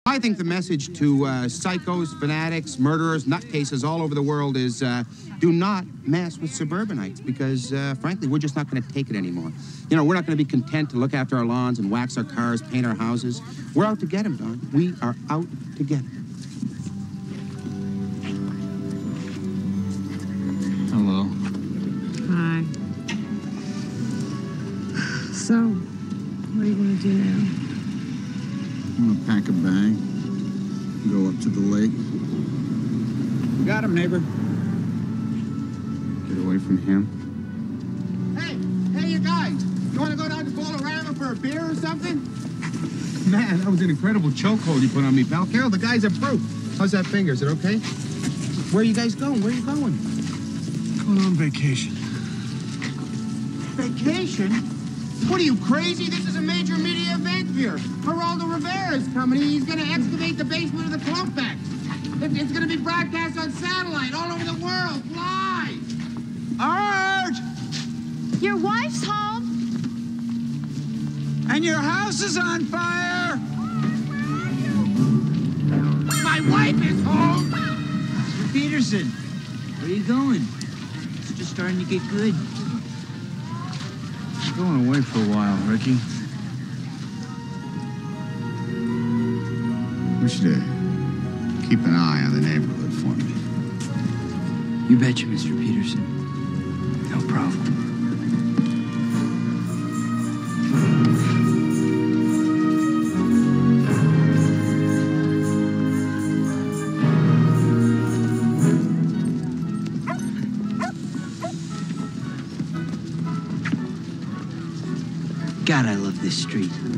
I think the message to psychos, fanatics, murderers, nutcases all over the world is do not mess with suburbanites because, frankly, we're just not going to take it anymore. You know, we're not going to be content to look after our lawns and wax our cars, paint our houses. We're out to get them, Don. We are out to get them. Hello. Hi. So, what are you going to do now? I'm gonna pack a bag, go up to the lake. Got him, neighbor. Get away from him. Hey, you guys. You want to go down to Bolorama for a beer or something? Man, that was an incredible chokehold you put on me, pal. Carol, the guy's a brute. How's that finger? Is it okay? Where are you guys going? Where are you going? Going on vacation. Vacation? What are you, crazy? This is a major media event here. Geraldo Rivera is coming. He's going to excavate the basement of the Klopek. It's going to be broadcast on satellite all over the world, live. Art! Your wife's home. And your house is on fire! My wife is home! Mr. Peterson, where are you going? It's just starting to get good. I'm going away for a while, Ricky. Wish to keep an eye on the neighborhood for me. You betcha, Mr. Peterson. No problem. God, I love this street.